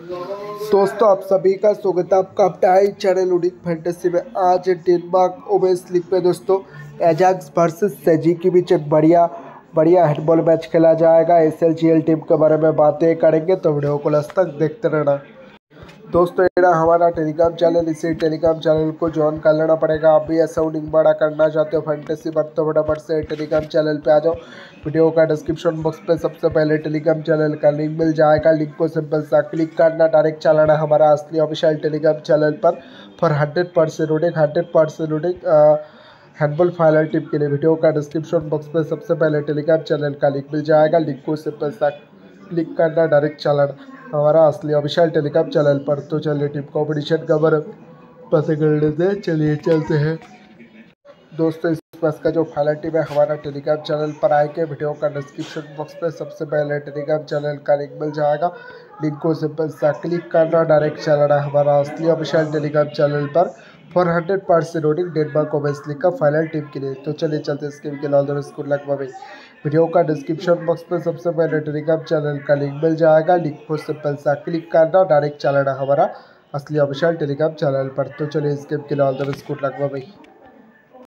दोस्तों आप सभी का स्वागत है आपका अपने चैनल उडिक फैंटेसी में। आज डेनमार्क वुमेन्स लीग में दोस्तों एजाक्स वर्सेस सेजी के बीच एक बढ़िया हैंडबॉल मैच खेला जाएगा। एसएलजीएल टीम के बारे में बातें करेंगे तो वीडियो को लास्ट तक देखते रहना। दोस्तों ये रहा हमारा टेलीग्राम चैनल, इसी टेलीग्राम चैनल को ज्वाइन कर लेना पड़ेगा। आप भी ऐसा उडिंग बड़ा करना चाहते हो फैंटेसी पर तो फटाफट से टेलीग्राम चैनल पे आ जाओ। वीडियो का डिस्क्रिप्शन बॉक्स पे सबसे पहले टेलीग्राम चैनल का लिंक मिल जाएगा। लिंक को सिंपल सा क्लिक करना, डायरेक्ट चलाना हमारा असली ऑफिशियल टेलीग्राम चैनल पर फॉर 100% उडिंग हैंडबॉल फाइनल टिप के लिए। वीडियो का डिस्क्रिप्शन बॉक्स पे सबसे पहले टेलीग्राम चैनल का लिंक मिल जाएगा। लिंक को सिंपल सा क्लिक करना, डायरेक्ट चलाना हमारा असली ऑफिशियल टेलीग्राम चैनल पर। तो चलिए टीम कॉम्पिटिशन का बारे में पता कर लेते हैं, चलिए चलते हैं। दोस्तों इस मैच का जो फाइनल टीम है हमारा टेलीग्राम चैनल पर आएंगे। वीडियो का डिस्क्रिप्शन बॉक्स पे सबसे पहले टेलीग्राम चैनल का लिंक मिल जाएगा। लिंक को सिंपल सा क्लिक करना, डायरेक्ट चलाना हमारा असली ऑफिशियल टेलीग्राम चैनल पर फॉर 100% उडिंग डेनमार्क वुमेन्स लीग का फाइनल टीम के लिए। तो चलिए चलते हैं स्कीम के लिए स्कूल लगवा में। वीडियो का डिस्क्रिप्शन बॉक्स पे सबसे पहले टेलीग्राम चैनल का लिंक मिल जाएगा। लिंक को सिंपल सा क्लिक करना, डायरेक्ट चलाना हमारा असली ऑफिशियल टेलीग्राम चैनल पर। तो चलिए स्कीम के लिए स्कूल लगवा में।